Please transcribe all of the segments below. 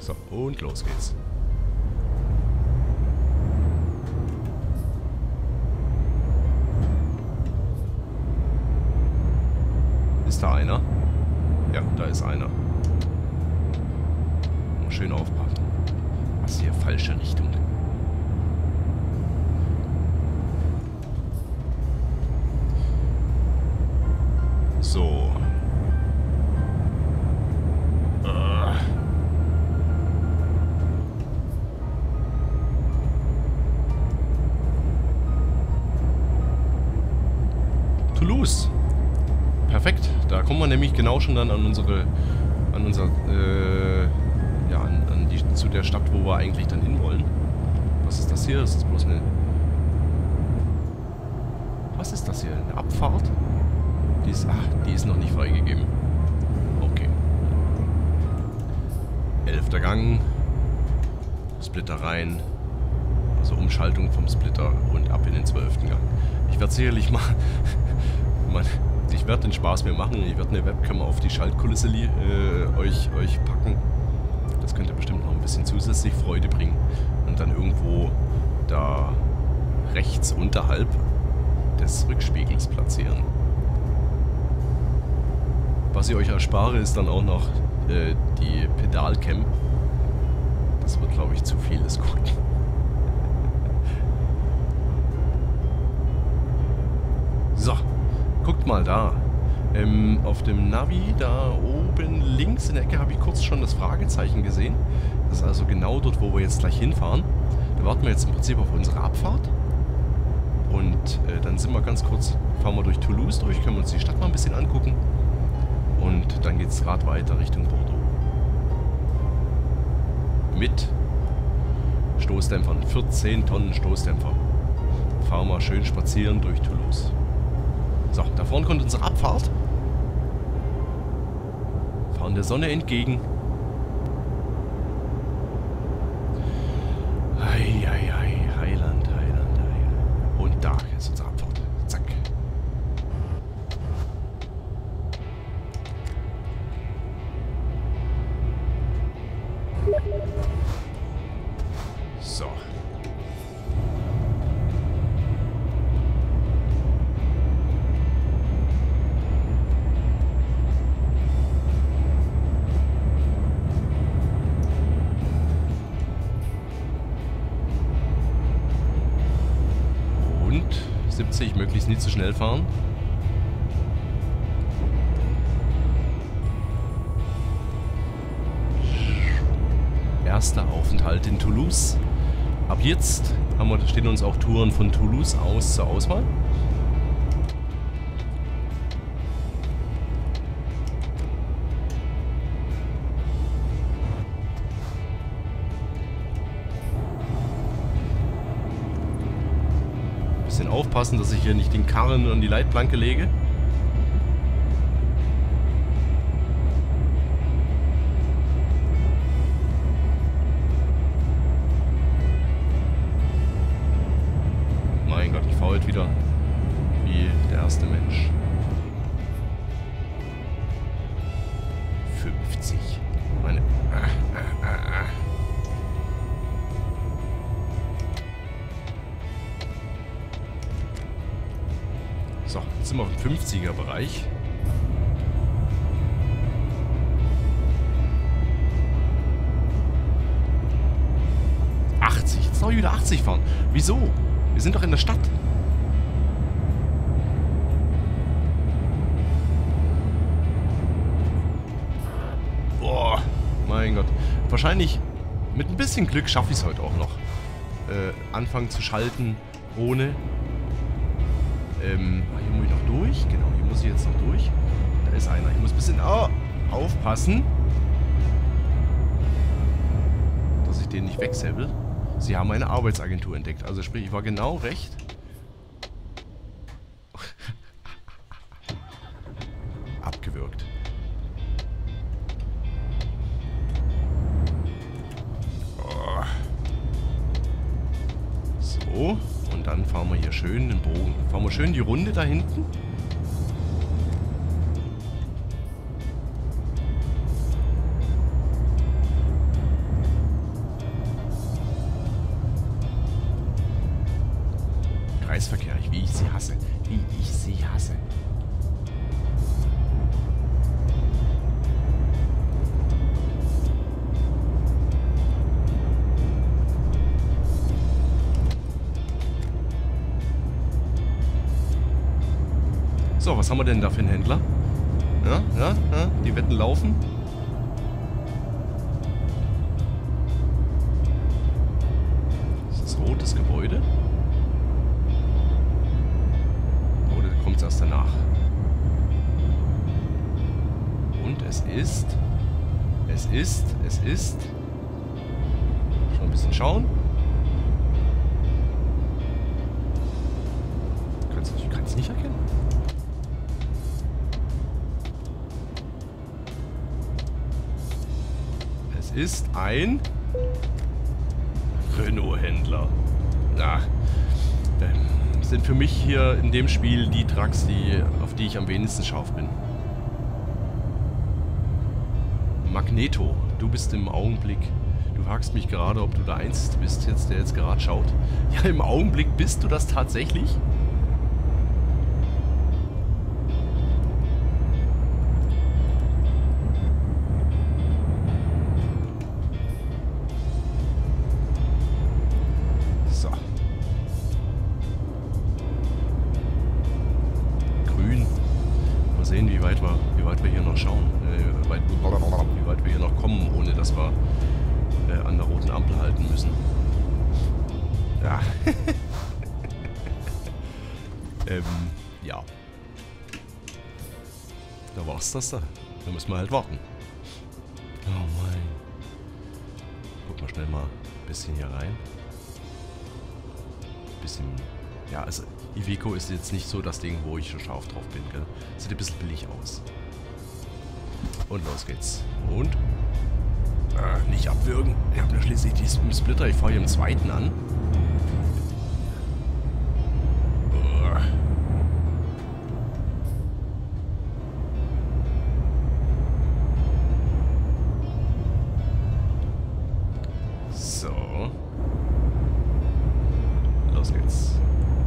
So, und los geht's. Ist da einer? Ja, da ist einer. Muss schön aufpassen. Was hier, falsche Richtung. So. Toulouse. Perfekt. Da kommen wir nämlich genau schon dann an unsere, zu der Stadt, wo wir eigentlich dann hinwollen. Was ist das hier? Ist das bloß eine... Was ist das hier? Eine Abfahrt? Die ist noch nicht freigegeben. Okay. 11. Gang. Splitter rein. Also Umschaltung vom Splitter und ab in den 12. Gang. Ich werde sicherlich mal... ich werde den Spaß mir machen. Ich werde eine Webcam auf die Schaltkulisse euch packen. Das könnte bestimmt noch ein bisschen zusätzlich Freude bringen. Und dann irgendwo da rechts unterhalb des Rückspiegels platzieren. Was ich euch erspare, ist dann auch noch die Pedalcam. Das wird, glaube ich, zu viel des Guten. So, guckt mal da. Auf dem Navi, da oben links in der Ecke, habe ich kurz schon das Fragezeichen gesehen. Das ist also genau dort, wo wir jetzt gleich hinfahren. Da warten wir jetzt im Prinzip auf unsere Abfahrt. Und dann sind wir ganz kurz, fahren wir durch Toulouse durch, können wir uns die Stadt mal ein bisschen angucken. Und dann geht es gerade weiter Richtung Bordeaux. Mit Stoßdämpfern, 14 Tonnen Stoßdämpfer. Fahren wir schön spazieren durch Toulouse. So, da vorne kommt unsere Abfahrt. Fahren der Sonne entgegen. Heiland. Und da ist unsere Abfahrt. Zack. So. Und 70, möglichst nicht zu schnell fahren. Erster Aufenthalt in Toulouse. Ab jetzt stehen uns auch Touren von Toulouse aus zur Auswahl. Bisschen aufpassen, dass ich hier nicht den Karren an die Leitplanke lege. Mein Gott, ich fahre heute wieder wie der erste Mensch. 50. Meine... So, jetzt sind wir im 50er-Bereich. Jetzt soll ich wieder 80 fahren. Wieso? Wir sind doch in der Stadt. Boah, mein Gott. Wahrscheinlich mit ein bisschen Glück schaffe ich es heute auch noch. Anfangen zu schalten ohne... hier muss ich noch durch. Genau, hier muss ich jetzt noch durch. Da ist einer. Ich muss ein bisschen aufpassen, dass ich den nicht wegsäbel. Sie haben eine Arbeitsagentur entdeckt. Also sprich, ich war genau recht. Abgewürgt. So. Und dann fahren wir hier schön den Bogen. Fahren wir schön die Runde da hinten. Kreisverkehr, wie ich sie hasse. Wie ich sie hasse. So, was haben wir denn da für einen Händler? Ja, die Wetten laufen. Ist das rotes Gebäude? Oder kommt es erst danach? Und es ist... Schon ein bisschen schauen. Du kannst es nicht erkennen. Ist ein Renault-Händler. Na, sind für mich hier in dem Spiel die Trucks, auf die ich am wenigsten scharf bin. Magneto, du bist im Augenblick... Du fragst mich gerade, ob du der Einzige bist, der jetzt gerade schaut. Ja, im Augenblick bist du das tatsächlich. Wie weit wir hier noch schauen, wie weit wir hier noch kommen, ohne dass wir an der roten Ampel halten müssen. Ja. Ja. Da war's das da. Da müssen wir halt warten. Oh mein. Guck mal schnell mal ein bisschen hier rein. Bisschen... Ja, also Iveco ist jetzt nicht so das Ding, wo ich schon scharf drauf bin, gell? Sieht ein bisschen billig aus. Und los geht's. Und? Nicht abwürgen. Ich habe ja schließlich diesen Splitter. Ich fahre hier im zweiten an. So. Los geht's.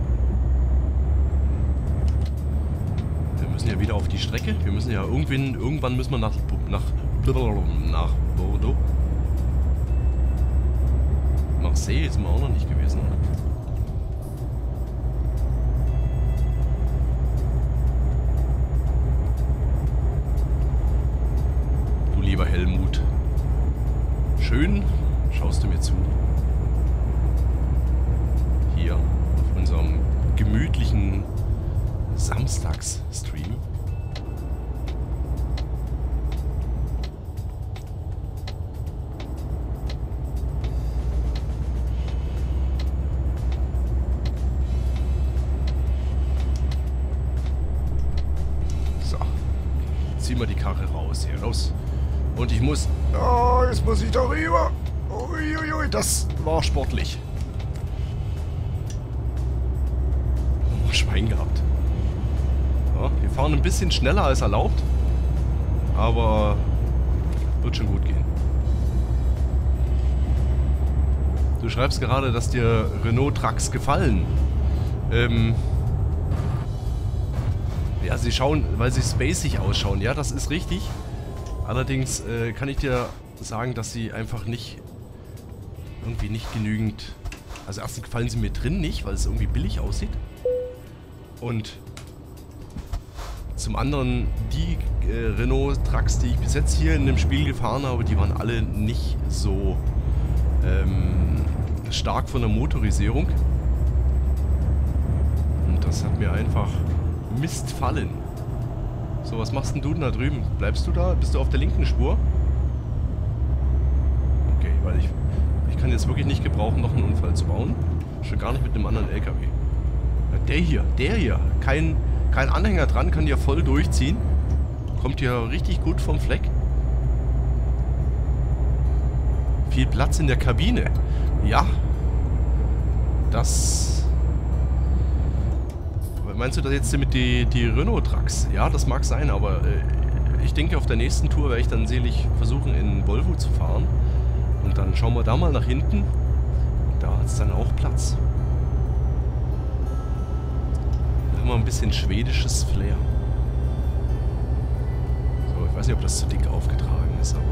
Wir müssen ja wieder auf die Strecke. Wir müssen ja irgendwann müssen wir nach Bordeaux. Marseille sind wir auch noch nicht gewesen, oder? Du lieber Helmut. Schön schaust du mir zu. Hier auf unserem gemütlichen Samstagsstream. So. Ziehen wir die Karre raus. Hier, los. Und ich muss... Oh, jetzt muss ich da rüber. Uiuiui, das war sportlich. Oh, Schwein gehabt. Ja, wir fahren ein bisschen schneller als erlaubt. Aber wird schon gut gehen. Du schreibst gerade, dass dir Renault-Trucks gefallen. Ja, sie schauen, weil sie spacig ausschauen. Ja, das ist richtig. Allerdings kann ich dir sagen, dass sie einfach irgendwie nicht genügend... Also erstens gefallen sie mir drin nicht, weil es irgendwie billig aussieht. Und zum anderen, die Renault-Trucks, die ich bis jetzt hier in dem Spiel gefahren habe, die waren alle nicht so stark von der Motorisierung. Und das hat mir einfach missfallen. So, was machst denn du denn da drüben? Bleibst du da? Bist du auf der linken Spur? Okay, weil ich kann jetzt wirklich nicht gebrauchen, noch einen Unfall zu bauen. Schon gar nicht mit einem anderen LKW. Ja, der hier. Kein Anhänger dran, kann hier voll durchziehen. Kommt hier richtig gut vom Fleck. Viel Platz in der Kabine. Ja. Das... Meinst du das jetzt mit die Renault-Trucks? Ja, das mag sein, aber ich denke, auf der nächsten Tour werde ich dann selig versuchen, in Volvo zu fahren. Und dann schauen wir da mal nach hinten. Da hat es dann auch Platz. mal ein bisschen schwedisches Flair. So, ich weiß nicht, ob das zu dick aufgetragen ist, aber...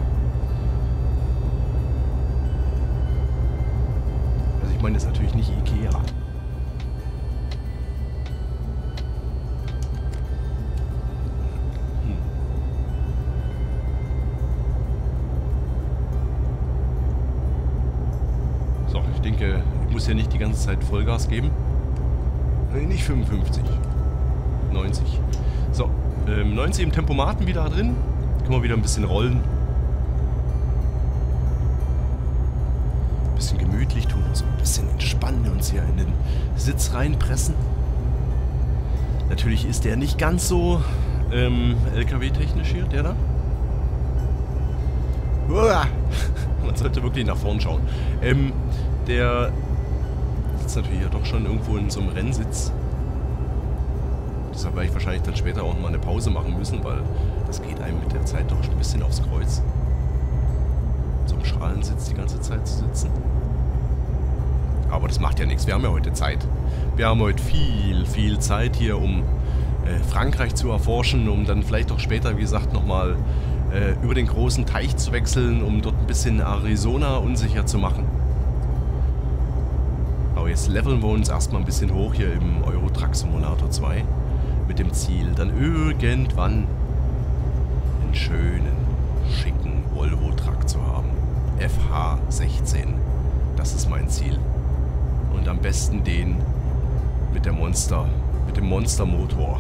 Also ich meine, das ist natürlich nicht Ikea. So, ich denke, ich muss ja nicht die ganze Zeit Vollgas geben. Nee, nicht 55. 90. So, 90 im Tempomaten wieder drin. Können wir wieder ein bisschen rollen. Ein bisschen gemütlich tun, so ein bisschen entspannen, uns hier in den Sitz reinpressen. Natürlich ist der nicht ganz so LKW-technisch hier, der da. Uah! Man sollte wirklich nach vorn schauen. Der sitzt natürlich ja doch schon irgendwo in so einem Rennsitz. Deshalb werde ich wahrscheinlich dann später auch mal eine Pause machen müssen, weil das geht einem mit der Zeit doch schon ein bisschen aufs Kreuz. So einem Schalensitz die ganze Zeit zu sitzen. Aber das macht ja nichts. Wir haben ja heute Zeit. Wir haben heute viel Zeit hier, um Frankreich zu erforschen, um dann vielleicht auch später, wie gesagt, nochmal über den großen Teich zu wechseln, um dort ein bisschen Arizona unsicher zu machen. Aber jetzt leveln wir uns erstmal ein bisschen hoch hier im Euro Truck Simulator 2 mit dem Ziel, dann irgendwann einen schönen, schicken Volvo Truck zu haben. FH16. Das ist mein Ziel. Und am besten den mit dem Monstermotor.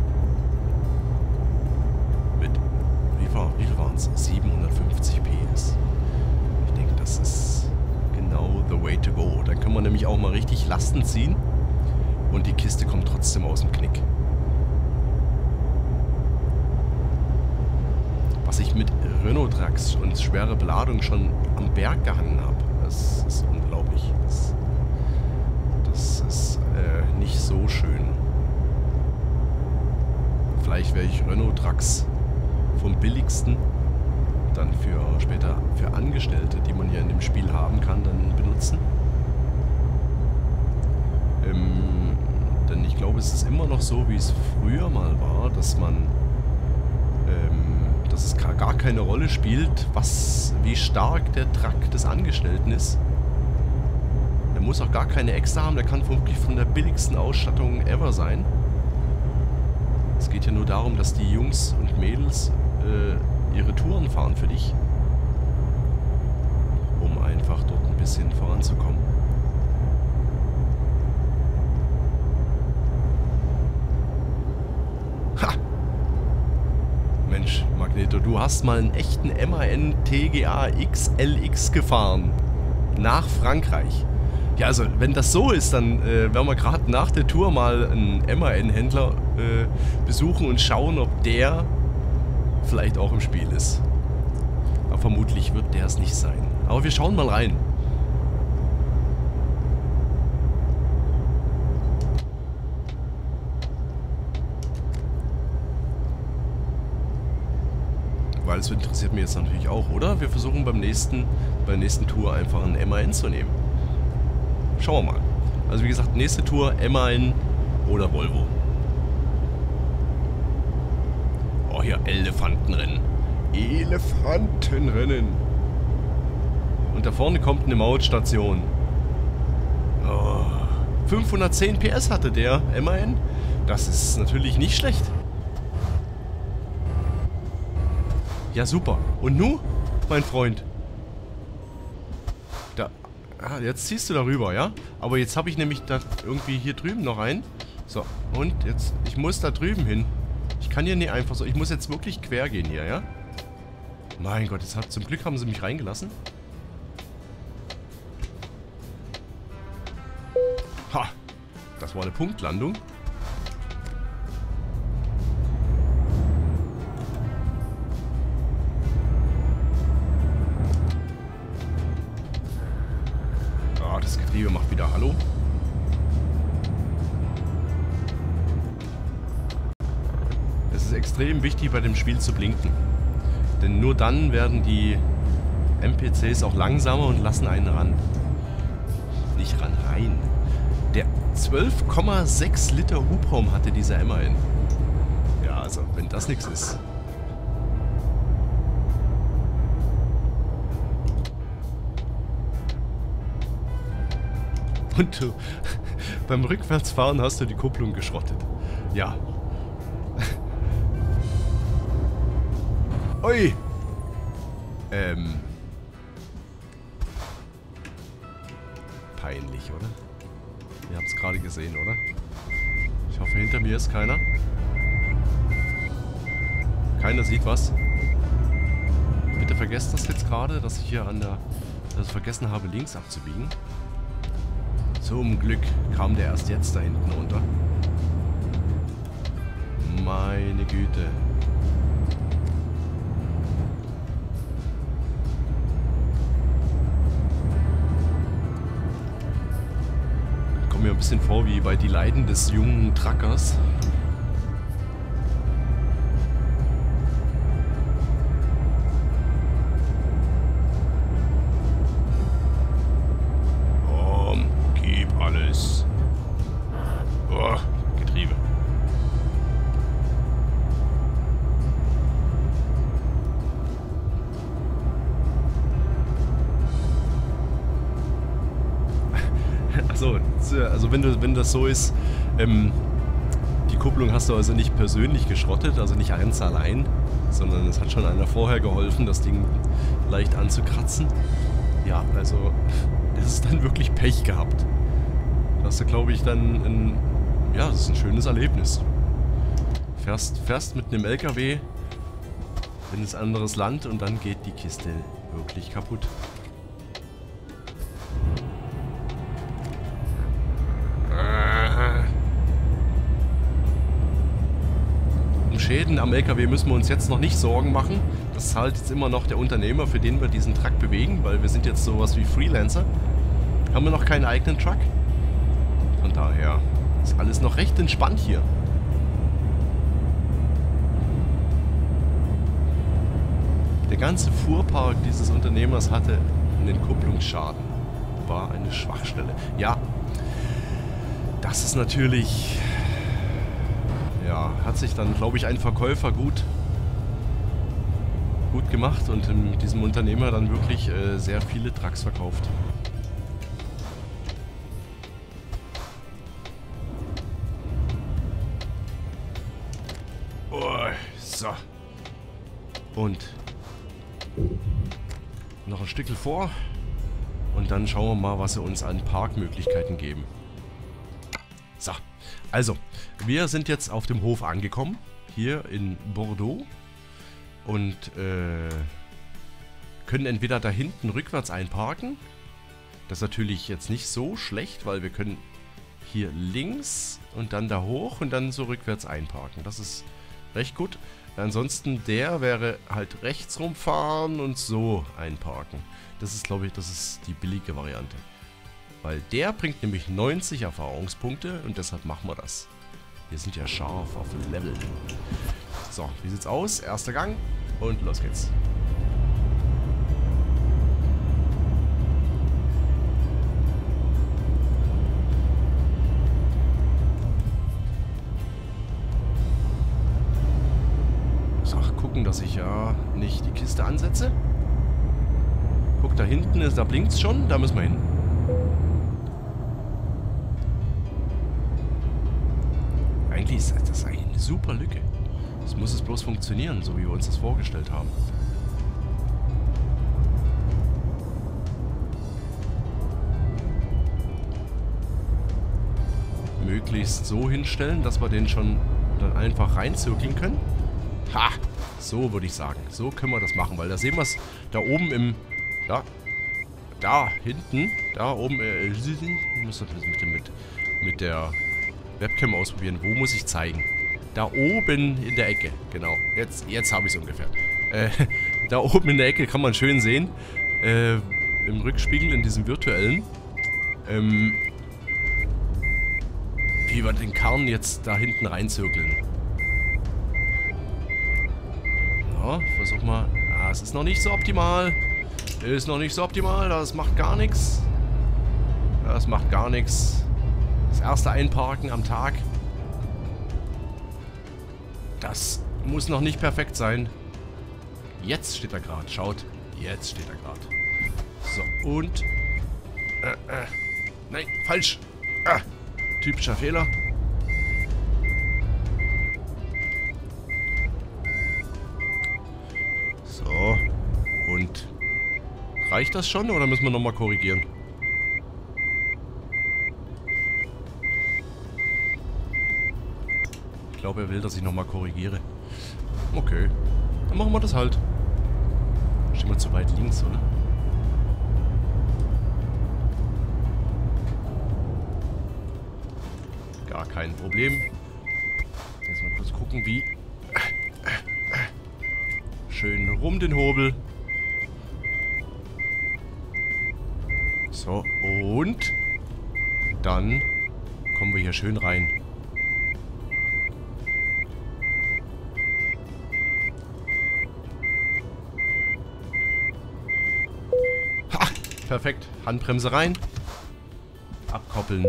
Mit, wie viel waren es? 750 PS. Ich denke, das ist genau the way to go. Dann können wir nämlich auch mal richtig Lasten ziehen. Und die Kiste kommt trotzdem aus dem Knick. Was ich mit Renault Trucks und schwere Beladung schon am Berg gehangen habe. Das ist unglaublich. Das ist nicht so schön. Vielleicht werde ich Renault Trucks vom billigsten dann für später für Angestellte, die man ja in dem Spiel haben kann, dann benutzen. Denn ich glaube, es ist immer noch so, wie es früher mal war, dass es gar keine Rolle spielt, wie stark der Truck des Angestellten ist. Der muss auch gar keine Extra haben, der kann wirklich von der billigsten Ausstattung ever sein. Es geht ja nur darum, dass die Jungs und Mädels ihre Touren fahren für dich, um einfach dort ein bisschen voranzukommen. Ha! Mensch, Magneto, du hast mal einen echten MAN TGA XLX gefahren. Nach Frankreich. Ja, also, wenn das so ist, dann werden wir gerade nach der Tour mal einen MAN-Händler besuchen und schauen, ob der vielleicht auch im Spiel ist. Aber vermutlich wird der es nicht sein. Aber wir schauen mal rein. Weil es interessiert mich jetzt natürlich auch, oder? Wir versuchen bei der nächsten Tour einfach einen MAN zu nehmen. Schauen wir mal. Also wie gesagt, nächste Tour MAN oder Volvo. Oh, hier Elefantenrennen. Elefantenrennen. Und da vorne kommt eine Mautstation. Oh, 510 PS hatte der MAN. Das ist natürlich nicht schlecht. Ja, super. Und nu, mein Freund? Da. Ah, jetzt ziehst du darüber, ja? Aber jetzt habe ich nämlich da irgendwie hier drüben noch einen. So, und jetzt, ich muss da drüben hin. Ich kann hier nicht einfach so, ich muss jetzt wirklich quer gehen hier, ja? Mein Gott, zum Glück haben sie mich reingelassen. Ha! Das war eine Punktlandung. Ah, das Getriebe macht wieder Hallo. Es ist extrem wichtig, bei dem Spiel zu blinken. Denn nur dann werden die NPCs auch langsamer und lassen einen ran. Nicht rein. 12,6 Liter Hubraum hatte dieser immerhin. Ja, also, wenn das nichts ist. Und du, beim Rückwärtsfahren hast du die Kupplung geschrottet. Ja. Ui! Peinlich, oder? Ihr habt es gerade gesehen, oder? Ich hoffe, hinter mir ist keiner. Keiner sieht was. Bitte vergesst das jetzt gerade, dass ich hier an der... dass ich vergessen habe, links abzubiegen. Zum Glück kam der erst jetzt da hinten runter. Meine Güte. Kommt mir ein bisschen vor wie bei die Leiden des jungen Truckers. Getriebe. Achso, also wenn das so ist, die Kupplung hast du also nicht persönlich geschrottet, also nicht eins allein, sondern es hat schon einer vorher geholfen, das Ding leicht anzukratzen. Ja, also das ist dann wirklich Pech gehabt. Da hast du, glaube ich, dann ja, das ist ein schönes Erlebnis. Fährst mit einem LKW in ein anderes Land und dann geht die Kiste wirklich kaputt. Um Schäden am LKW müssen wir uns jetzt noch nicht Sorgen machen. Das zahlt jetzt immer noch der Unternehmer, für den wir diesen Truck bewegen, weil wir sind jetzt sowas wie Freelancer. Haben wir noch keinen eigenen Truck. Von daher ist alles noch recht entspannt hier. Der ganze Fuhrpark dieses Unternehmers hatte einen Kupplungsschaden. War eine Schwachstelle. Ja, das ist natürlich... Ja, hat sich dann, glaube ich, ein Verkäufer gut gemacht und mit diesem Unternehmer dann wirklich sehr viele Trucks verkauft. So. Und noch ein Stückchen vor. Und dann schauen wir mal, was sie uns an Parkmöglichkeiten geben. So. Also, wir sind jetzt auf dem Hof angekommen. Hier in Bordeaux. Und können entweder da hinten rückwärts einparken. Das ist natürlich jetzt nicht so schlecht, weil wir können hier links und dann da hoch und dann so rückwärts einparken. Das ist recht gut. Ansonsten der wäre halt rechts rumfahren und so einparken. Das ist, glaube ich, das ist die billige Variante. Weil der bringt nämlich 90 Erfahrungspunkte und deshalb machen wir das. Wir sind ja scharf auf Level. So, wie sieht's aus? Erster Gang und los geht's. Dass ich ja nicht die Kiste ansetze. Guck, da hinten ist, da blinkt es schon, da müssen wir hin. Eigentlich ist das eine super Lücke. Es muss es bloß funktionieren, so wie wir uns das vorgestellt haben. Möglichst so hinstellen, dass wir den schon dann einfach reinzirkeln können. Ha! So würde ich sagen. So können wir das machen, weil da sehen wir es da oben im... Ja, da hinten, da oben... ich muss das mit der Webcam ausprobieren. Wo muss ich zeigen? Da oben in der Ecke. Genau. Jetzt habe ich es ungefähr. Da oben in der Ecke kann man schön sehen, im Rückspiegel, in diesem virtuellen, wie wir den Karren jetzt da hinten reinzirkeln. Ja, versuch mal. Ah, es ist noch nicht so optimal. Ist noch nicht so optimal. Das macht gar nichts. Das macht gar nichts. Das erste Einparken am Tag. Das muss noch nicht perfekt sein. Jetzt steht er gerade. Schaut. Jetzt steht er gerade. So, und... Nein, falsch. Typischer Fehler. So. Und... Reicht das schon oder müssen wir nochmal korrigieren? Ich glaube, er will, dass ich nochmal korrigiere. Okay. Dann machen wir das halt. Stehen wir zu weit links, oder? Gar kein Problem. Jetzt mal kurz gucken, wie... Schön rum den Hobel. So, und... Dann kommen wir hier schön rein. Ha! Perfekt. Handbremse rein. Abkoppeln.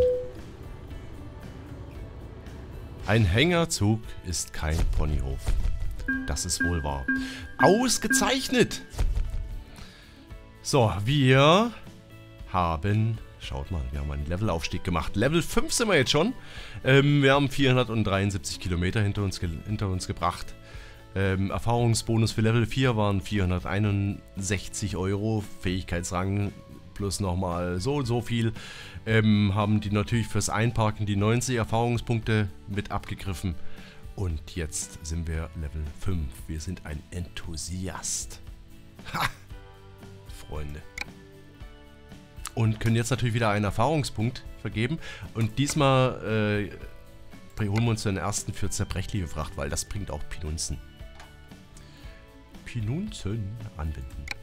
Ein Hängerzug ist kein Ponyhof. Das ist wohl wahr. Ausgezeichnet! So, wir haben... Schaut mal, wir haben einen Levelaufstieg gemacht. Level 5 sind wir jetzt schon. Wir haben 473 Kilometer hinter uns gebracht. Erfahrungsbonus für Level 4 waren 461 €. Fähigkeitsrang plus nochmal so und so viel. Haben die natürlich fürs Einparken die 90 Erfahrungspunkte mit abgegriffen. Und jetzt sind wir Level 5. Wir sind ein Enthusiast. Ha! Freunde. Und können jetzt natürlich wieder einen Erfahrungspunkt vergeben. Und diesmal holen wir uns den ersten für zerbrechliche Fracht, weil das bringt auch Pinunzen. Pinunzen anwenden.